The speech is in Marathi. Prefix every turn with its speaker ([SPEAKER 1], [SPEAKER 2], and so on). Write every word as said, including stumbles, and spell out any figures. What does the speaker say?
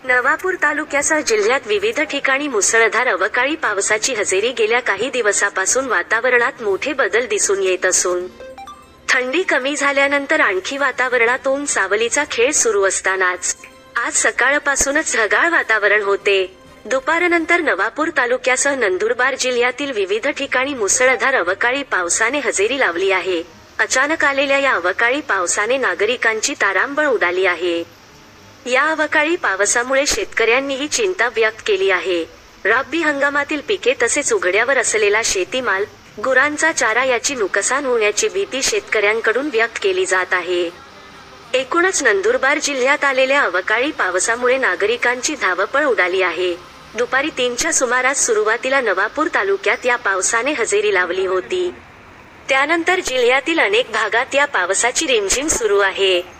[SPEAKER 1] नवापूर तालुक्यासह जिल्ह्यात विविध ठिकाणी मुसळधार अवकाळी पावसाची हजेरी गेल्या काही दिवसापासून वातावरणात मोठे बदल दिसून येत असून थंडी कमी झाल्यानंतर आणखी वातावरणात ऊन सावलीचा खेळ सुरू असतानाच आज सकाळपासूनच ढगाळ वातावरण होते। दुपारनंतर नवापूर तालुक्यासह नंदुरबार जिल्ह्यातील विविध ठिकाणी मुसळधार अवकाळी पावसाने हजेरी लावली आहे। अचानक आलेल्या या अवकाळी पावसाने नागरिकांची तारांबळ उडाली आहे। या अवकाळी पावसामुळे शेतकऱ्यांनीही चिंता व्यक्त केली आहे। रब्बी हंगामातील पिके तसेच उघड्यावर असलेला शेतीमाल, गुरांचा चारा याची नुकसान होण्याची भीती शेतकऱ्यांकडून व्यक्त केली जात आहे। एकूणच नंदुरबार जिल्ह्यात आलेल्या अवकाळी पावसामुळे नागरिकांची धावपळ उडाली आहे। दुपारी तीनच्या सुमारास सुरुवातीला नवापूर तालुक्यात या पावसाने हजेरी लावली होती। त्यानंतर जिल्ह्यातील अनेक भागात या पावसाची रिमझिम सुरू आहे।